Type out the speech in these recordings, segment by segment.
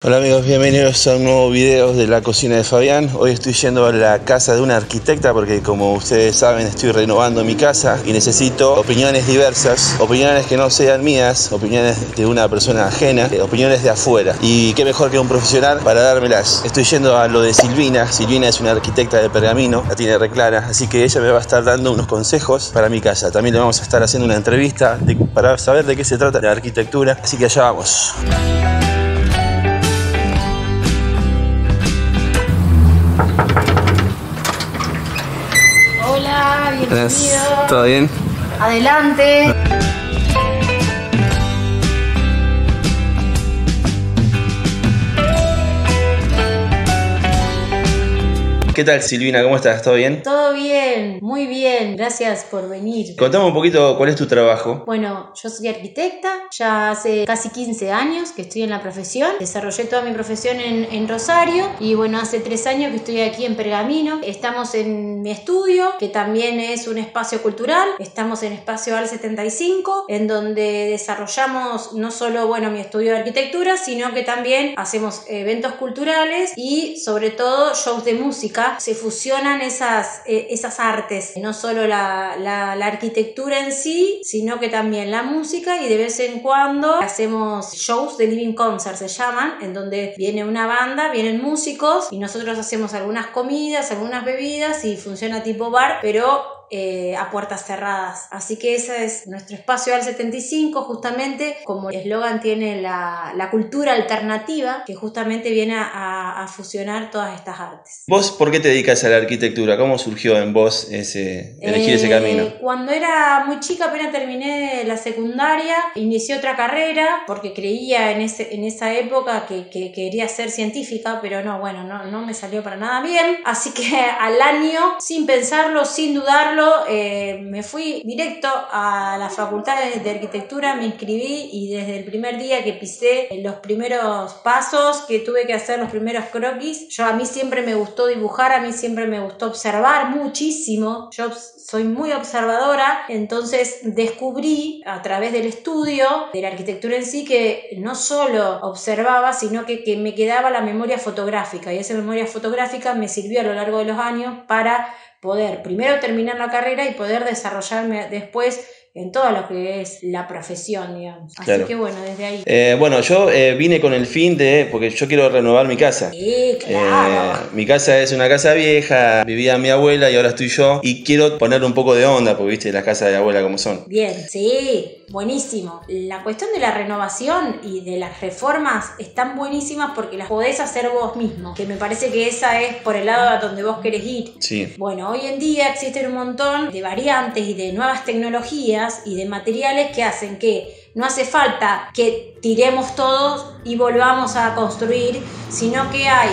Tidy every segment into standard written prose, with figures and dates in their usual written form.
Hola amigos, bienvenidos a un nuevo video de la cocina de Fabián. Hoy estoy yendo a la casa de una arquitecta porque, como ustedes saben, estoy renovando mi casa y necesito opiniones diversas, opiniones que no sean mías, opiniones de una persona ajena, opiniones de afuera. Y qué mejor que un profesional para dármelas. Estoy yendo a lo de Silvina. Silvina es una arquitecta de Pergamino, la tiene re clara, así que ella me va a estar dando unos consejos para mi casa. También le vamos a estar haciendo una entrevista para saber de qué se trata la arquitectura, así que allá vamos. Hola, bienvenido. ¿Todo bien? Adelante. ¿Qué tal, Silvina? ¿Cómo estás? ¿Todo bien? Todo bien, muy bien. Gracias por venir. Contame un poquito cuál es tu trabajo. Bueno, yo soy arquitecta, ya hace casi 15 años que estoy en la profesión. Desarrollé toda mi profesión en Rosario y bueno, hace 3 años que estoy aquí en Pergamino. Estamos en mi estudio, que también es un espacio cultural. Estamos en Espacio AL 75, en donde desarrollamos no solo, mi estudio de arquitectura, sino que también hacemos eventos culturales y sobre todo shows de música. Se fusionan esas artes, no solo la arquitectura en sí, sino que también la música, y de vez en cuando hacemos shows de living concert, se llaman, en donde viene una banda, vienen músicos y nosotros hacemos algunas comidas, algunas bebidas y funciona tipo bar, pero a puertas cerradas. Así que ese es nuestro espacio AL 75, justamente como el eslogan tiene la cultura alternativa, que justamente viene a fusionar todas estas artes. ¿Vos por qué te dedicas a la arquitectura? ¿Cómo surgió en vos elegir ese camino? Cuando era muy chica, apenas terminé la secundaria, inicié otra carrera porque creía en esa época que quería ser científica, pero no me salió para nada bien. Así que al año, sin pensarlo, sin dudarlo, me fui directo a la facultad de arquitectura, me inscribí y desde el primer día que pisé los primeros pasos, que tuve que hacer los primeros croquis, a mí siempre me gustó dibujar, a mí siempre me gustó observar muchísimo, yo soy muy observadora, entonces descubrí a través del estudio de la arquitectura en sí que no solo observaba, sino que me quedaba la memoria fotográfica, y esa memoria fotográfica me sirvió a lo largo de los años para poder primero terminar la carrera y poder desarrollarme después en todo lo que es la profesión, digamos. Así claro. Que desde ahí. Yo vine con el fin porque yo quiero renovar mi casa. Sí, claro. Mi casa es una casa vieja, vivía mi abuela y ahora estoy yo. Y quiero ponerle un poco de onda, porque viste las casas de abuela como son. Bien, sí, buenísimo. La cuestión de la renovación y de las reformas están buenísimas porque las podés hacer vos mismo, que me parece que esa es por el lado a donde vos querés ir. Sí. Bueno, hoy en día existen un montón de variantes y de nuevas tecnologías y de materiales que hacen que no hace falta que tiremos todos y volvamos a construir, sino que hay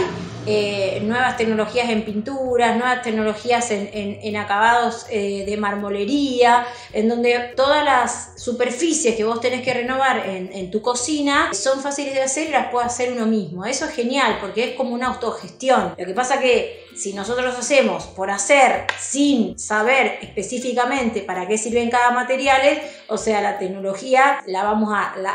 nuevas tecnologías en pinturas, nuevas tecnologías en acabados de marmolería, en donde todas las superficies que vos tenés que renovar en tu cocina son fáciles de hacer y las puede hacer uno mismo. Eso es genial porque es como una autogestión. Lo que pasa que si nosotros hacemos por hacer sin saber específicamente para qué sirven cada material, la tecnología la vamos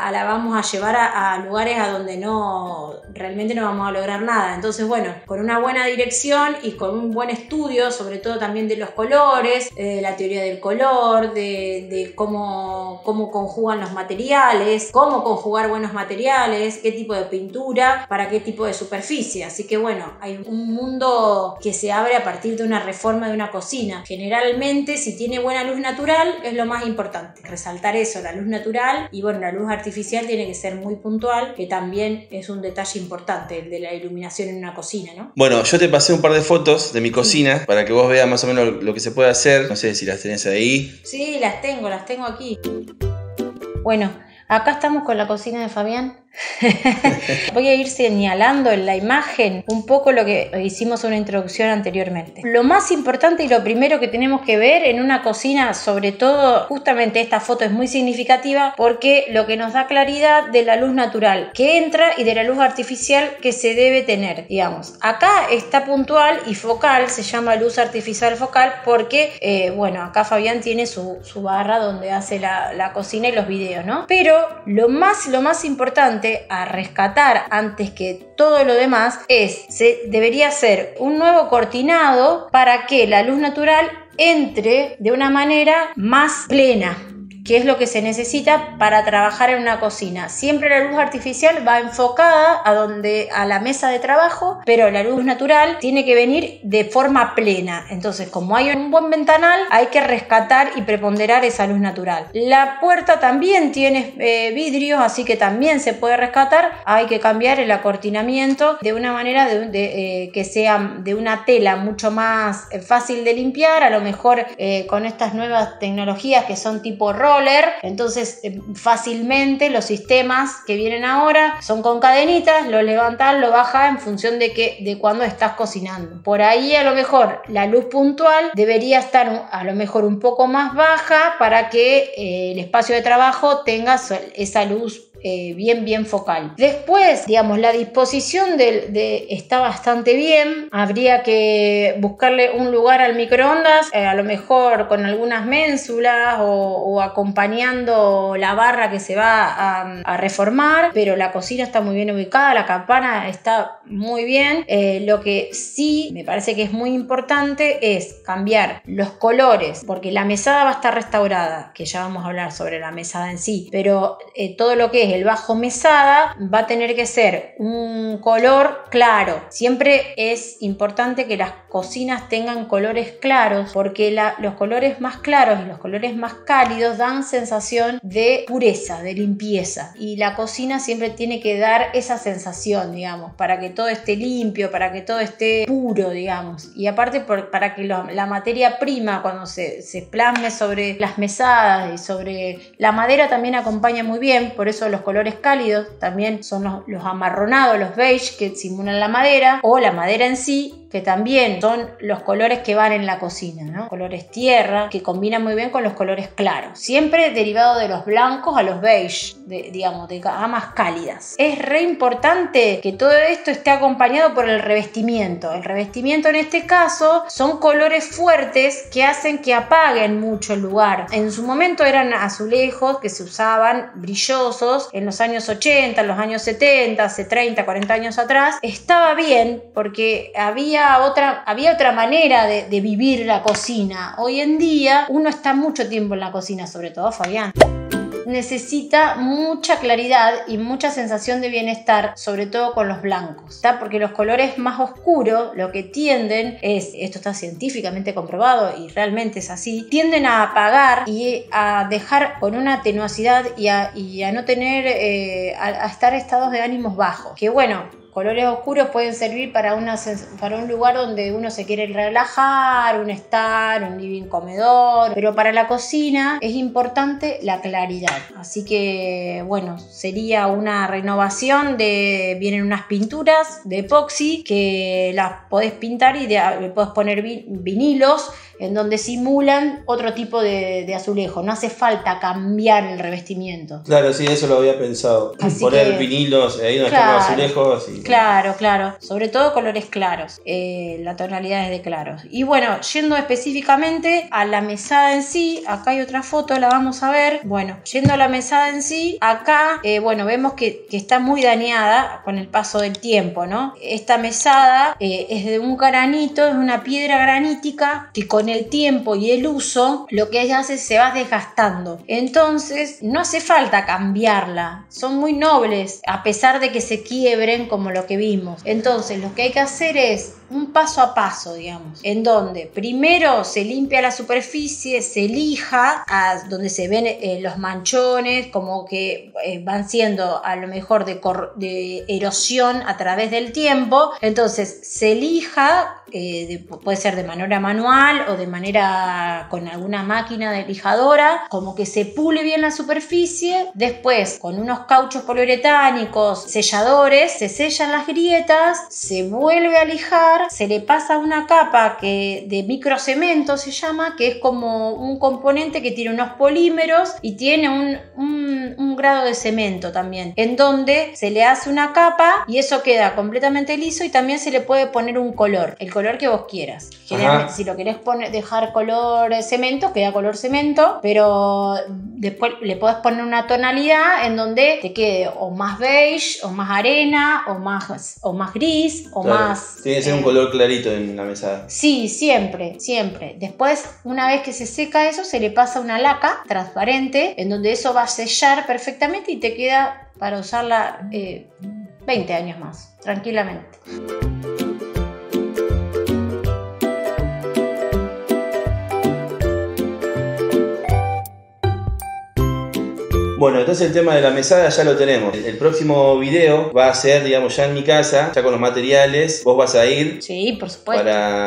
a llevar a lugares a donde realmente no vamos a lograr nada. Entonces, con una buena dirección y con un buen estudio, sobre todo también de los colores, la teoría del color, de cómo conjugan los materiales, cómo conjugar buenos materiales, qué tipo de pintura, para qué tipo de superficie. Así que hay un mundo que se abre a partir de una reforma de una cocina. Generalmente, si tiene buena luz natural, es lo más importante. Resaltar eso, la luz natural, y la luz artificial tiene que ser muy puntual, que también es un detalle importante, el de la iluminación en una cocina, ¿no? Bueno, yo te pasé un par de fotos de mi cocina para que vos veas más o menos lo que se puede hacer. No sé si las tenés ahí. Sí, las tengo aquí. Bueno, acá estamos con la cocina de Fabián. Voy a ir señalando en la imagen un poco lo que hicimos en una introducción anteriormente. Lo más importante y lo primero que tenemos que ver en una cocina, sobre todo, justamente esta foto es muy significativa porque lo que nos da claridad de la luz natural que entra y de la luz artificial que se debe tener, digamos. Acá está puntual y focal, se llama luz artificial focal porque, acá Fabián tiene su barra donde hace la cocina y los videos, ¿no? Pero lo más importante importante a rescatar antes que todo lo demás debería ser un nuevo cortinado para que la luz natural entre de una manera más plena, que es lo que se necesita para trabajar en una cocina. Siempre la luz artificial va enfocada a la mesa de trabajo, pero la luz natural tiene que venir de forma plena. Entonces, como hay un buen ventanal, hay que rescatar y preponderar esa luz natural. La puerta también tiene vidrios, así que también se puede rescatar. Hay que cambiar el acortinamiento de una manera que sea de una tela mucho más fácil de limpiar, a lo mejor con estas nuevas tecnologías que son tipo roller. Entonces fácilmente los sistemas que vienen ahora son con cadenitas, lo levantás, lo bajás en función de cuándo estás cocinando. Por ahí a lo mejor la luz puntual debería estar a lo mejor un poco más baja para que el espacio de trabajo tenga esa luz bien focal. Después, digamos, la disposición está bastante bien. Habría que buscarle un lugar al microondas, a lo mejor con algunas ménsulas o acompañando la barra que se va a reformar, pero la cocina está muy bien ubicada, la campana está muy bien. Lo que sí me parece que es muy importante es cambiar los colores, porque la mesada va a estar restaurada, que ya vamos a hablar sobre la mesada en sí, pero todo lo que es el bajo mesada va a tener que ser un color claro. Siempre es importante que las cocinas tengan colores claros, porque los colores más claros y los colores más cálidos dan sensación de pureza, de limpieza, y la cocina siempre tiene que dar esa sensación, digamos, para que todo esté limpio, para que todo esté puro, digamos, y aparte para que la materia prima cuando se plasme sobre las mesadas y sobre la madera también acompaña muy bien. Por eso los colores cálidos también son los amarronados, los beige, que simulan la madera, o la madera en sí, que también son los colores que van en la cocina, ¿no? Colores tierra, que combinan muy bien con los colores claros. Siempre derivado de los blancos a los beige, de gamas cálidas. Es re importante que todo esto esté acompañado por el revestimiento. El revestimiento en este caso son colores fuertes que hacen que apaguen mucho el lugar. En su momento eran azulejos que se usaban brillosos en los años 80, en los años 70, hace 30, 40 años atrás. Estaba bien porque había otra manera de vivir la cocina. Hoy en día uno está mucho tiempo en la cocina, sobre todo Fabián. Necesita mucha claridad y mucha sensación de bienestar, sobre todo con los blancos, ¿está? Porque los colores más oscuros lo que tienden esto está científicamente comprobado y realmente es así, tienden a apagar y a dejar con una tenuosidad y a no tener, a estar estados de ánimos bajos, que bueno, colores oscuros pueden servir para un lugar donde uno se quiere relajar, un estar, un living comedor, pero para la cocina es importante la claridad. Así que, bueno, sería una renovación vienen unas pinturas de epoxi que las podés pintar y le podés poner vinilos en donde simulan otro tipo de azulejo. No hace falta cambiar el revestimiento. Claro, sí, eso lo había pensado. Poner vinilos ahí donde están los azulejos. Claro. Sobre todo colores claros. La tonalidad es de claros. Y bueno, yendo específicamente a la mesada en sí, acá hay otra foto, la vamos a ver. Bueno, yendo a la mesada en sí, acá, vemos que está muy dañada con el paso del tiempo, ¿no? Esta mesada es de un granito, es una piedra granítica que con el tiempo y el uso lo que ella hace se va desgastando. Entonces no hace falta cambiarla, son muy nobles a pesar de que se quiebren como lo que vimos. Entonces lo que hay que hacer es un paso a paso, digamos, en donde primero se limpia la superficie, se lija donde se ven los manchones, como que van siendo a lo mejor de erosión a través del tiempo. Entonces se lija, puede ser de manera manual o de manera con alguna máquina de lijadora, como que se pule bien la superficie. Después con unos cauchos poliuretánicos selladores se sellan las grietas, se vuelve a lijar secar, se le pasa una capa de microcemento, se llama, que es como un componente que tiene unos polímeros y tiene un grado de cemento también, en donde se le hace una capa y eso queda completamente liso, y también se le puede poner un color, el color que vos quieras. Generalmente, si lo querés dejar color cemento, queda color cemento, pero después le podés poner una tonalidad en donde te quede o más beige, o más arena, o más gris, o claro, más... tiene que ser un color clarito en la mesada. Sí, siempre. Después, una vez que se seca eso, se le pasa una laca transparente, en donde eso va a sellar perfectamente y te queda para usarla 20 años más, tranquilamente. Bueno, entonces el tema de la mesada ya lo tenemos. El próximo video va a ser, digamos, ya en mi casa, ya con los materiales. Vos vas a ir. Sí, por supuesto.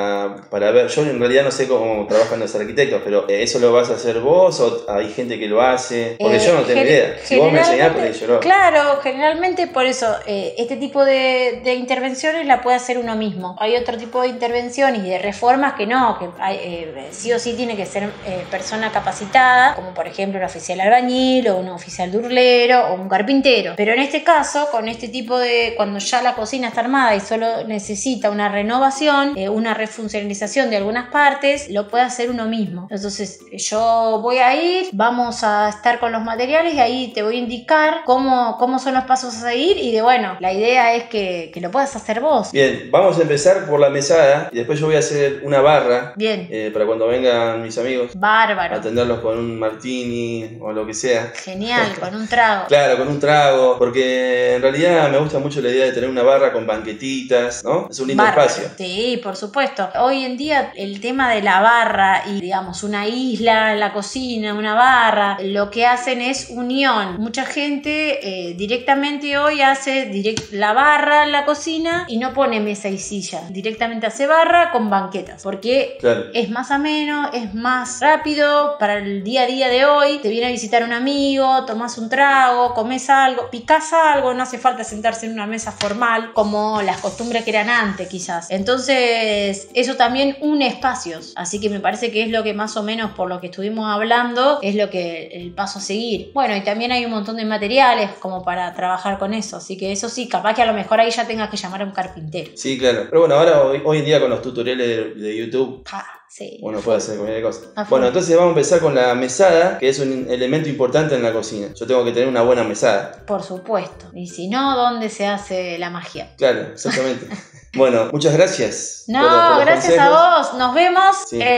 Para ver. Yo en realidad no sé cómo trabajan los arquitectos, pero ¿eso lo vas a hacer vos o hay gente que lo hace? Porque yo no tengo idea. Si vos me enseñás, por ahí yo lo... Claro, generalmente por eso este tipo de intervenciones la puede hacer uno mismo. Hay otro tipo de intervenciones y de reformas que no, que sí o sí tiene que ser persona capacitada, como por ejemplo un oficial albañil o un oficial durlero o un carpintero. Pero en este caso, con este tipo de, cuando ya la cocina está armada y solo necesita una renovación, una refuncionalización de algunas partes, lo puede hacer uno mismo. Entonces yo voy a ir, vamos a estar con los materiales y ahí te voy a indicar cómo son los pasos a seguir, y la idea es que lo puedas hacer vos. Bien, vamos a empezar por la mesada y después yo voy a hacer una barra. Bien. Para cuando vengan mis amigos. Bárbaro. Atenderlos con un martini o lo que sea. Genial, con un trago. Claro, con un trago, porque en realidad me gusta mucho la idea de tener una barra con banquetitas, ¿no? Es un lindo espacio. Sí, por supuesto. Hoy en día el tema de la barra y, digamos, una isla en la cocina, una barra, lo que hacen es unión. Mucha gente directamente hoy hace la barra en la cocina y no pone mesa y silla. Directamente hace barra con banquetas, porque es más ameno, es más rápido para el día a día de hoy. Te viene a visitar un amigo, tomás un trago, comés algo, picás algo, no hace falta sentarse en una mesa formal como las costumbres que eran antes quizás. Entonces eso también une espacios, así que me parece que es lo que más o menos, por lo que estuvimos hablando, es lo que el paso a seguir. Bueno, y también hay un montón de materiales como para trabajar con eso, así que eso sí, capaz que a lo mejor ahí ya tengas que llamar a un carpintero. Sí, claro, pero bueno, ahora hoy en día con los tutoriales de YouTube sí, uno puede hacer cualquier cosa. Bueno, entonces vamos a empezar con la mesada, que es un elemento importante en la cocina. Yo tengo que tener una buena mesada. Por supuesto. Y si no, ¿dónde se hace la magia? Claro, exactamente. Bueno, muchas gracias. No, por gracias consejos. A vos. Nos vemos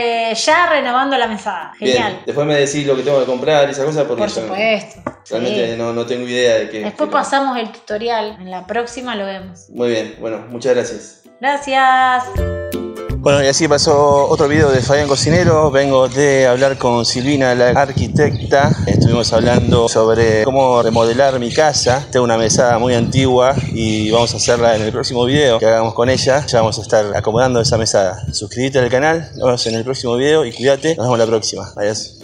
ya renovando la mesada. Genial. Bien. Después me decís lo que tengo que comprar y esas cosas. Porque por supuesto. Realmente no tengo idea de qué. Después pasamos el tutorial. En la próxima lo vemos. Muy bien. Bueno, muchas gracias. Gracias. Bueno, y así pasó otro video de Fabián Cocinero. Vengo de hablar con Silvina, la arquitecta. Estuvimos hablando sobre cómo remodelar mi casa. Tengo una mesada muy antigua y vamos a hacerla en el próximo video que hagamos con ella. Ya vamos a estar acomodando esa mesada. Suscríbete al canal, nos vemos en el próximo video y cuídate. Nos vemos la próxima. Adiós.